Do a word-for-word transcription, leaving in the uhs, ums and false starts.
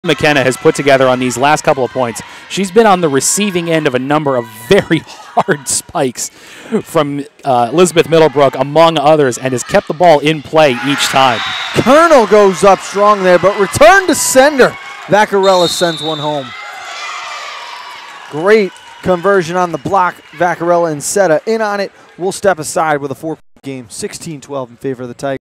McKenna has put together on these last couple of points. She's been on the receiving end of a number of very hard spikes from uh, Elizabeth Middlebrook, among others, and has kept the ball in play each time. Colonel goes up strong there, but return to sender. Vaccarella sends one home. Great conversion on the block. Vaccarella and Seta in on it. We'll step aside with a four-point game, sixteen twelve in favor of the Tigers.